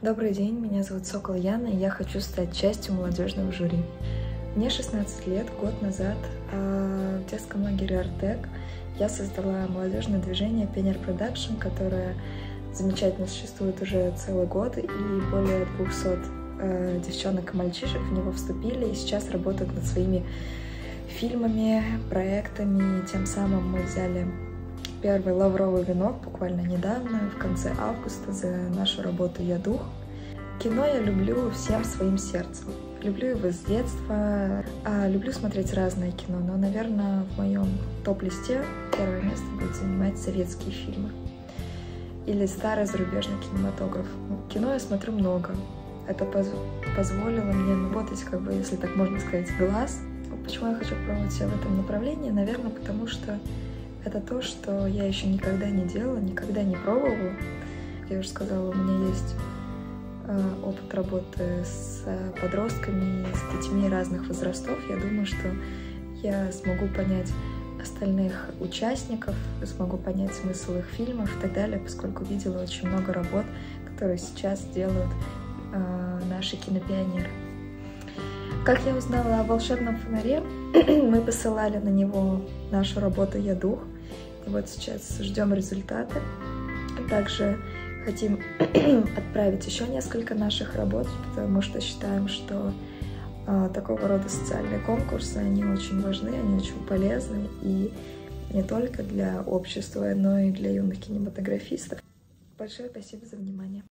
Добрый день, меня зовут Сокол Яна, и я хочу стать частью молодежного жюри. Мне 16 лет, год назад в детском лагере «Артек» я создала молодежное движение Pioneer Production, которое замечательно существует уже целый год, и более 200 девчонок и мальчишек в него вступили и сейчас работают над своими фильмами, проектами. И тем самым мы взяли первый лавровый венок буквально недавно, в конце августа, за нашу работу «Я дух». Кино я люблю всем своим сердцем. Люблю его с детства, люблю смотреть разное кино, но, наверное, в моем топ-листе первое место будет занимать советские фильмы или старый зарубежный кинематограф. Кино я смотрю много. Это позволило мне наботать, если так можно сказать, глаз. Почему я хочу пробовать себя в этом направлении? Наверное, потому что это то, что я еще никогда не делала, никогда не пробовала. Я уже сказала, у меня есть опыт работы с подростками, с детьми разных возрастов. Я думаю, что я смогу понять остальных участников, смогу понять смысл их фильмов и так далее, поскольку видела очень много работ, которые сейчас делают наши кинопионеры. Как я узнала о «Волшебном фонаре», мы посылали на него нашу работу «Я дух», и вот сейчас ждем результаты. Также хотим отправить еще несколько наших работ, потому что считаем, что такого рода социальные конкурсы, они очень важны, они очень полезны, и не только для общества, но и для юных кинематографистов. Большое спасибо за внимание.